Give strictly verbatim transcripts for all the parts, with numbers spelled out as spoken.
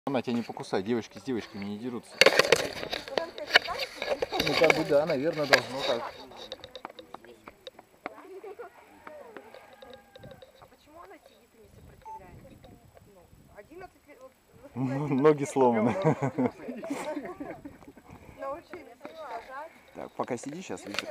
Она тебя не покусает, девочки с девочками не дерутся. Ну как бы да, наверное, должно так. А почему она сидит и не сопротивляется? Ну, одиннадцать лет... Ноги сломаны. Научились уничтожать. Так, пока сиди, сейчас видишь.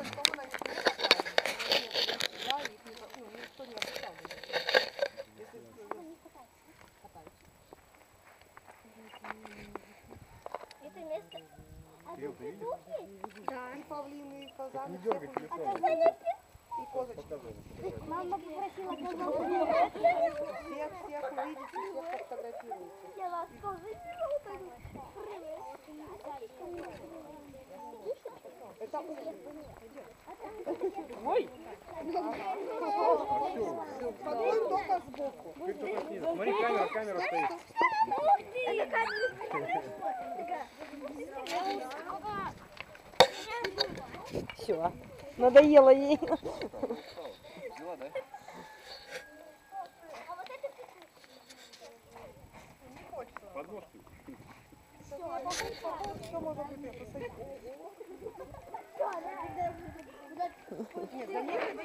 Это место. Да, и павлины, и казаны. Не дергай телефон. И козочки. Мама попросила Всех, всех увидите, всех фотографируйте. я вас тоже Это Ой! подходит только сбоку. Смотри, камера, камера стоит. Все, надоело ей. Подножки. Что можно быть это посадить? Нет, за ней не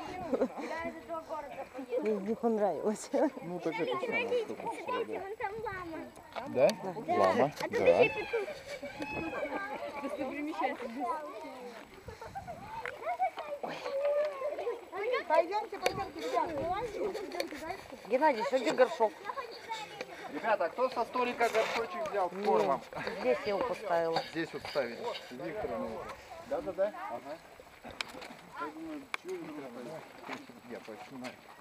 Ей не понравилось. Ну так это самое, что кусала, да. вон там лама. Да? Лама, А тут да. еще и петух. Пойдемте, пойдемте, ребята. Геннадий, что где горшок? Ребята, кто со столика горшочек взял с кормом? Здесь я его поставила. Здесь вот ставить. Виктора. Да-да-да. Ага. Я думаю, чего вы Я починаю.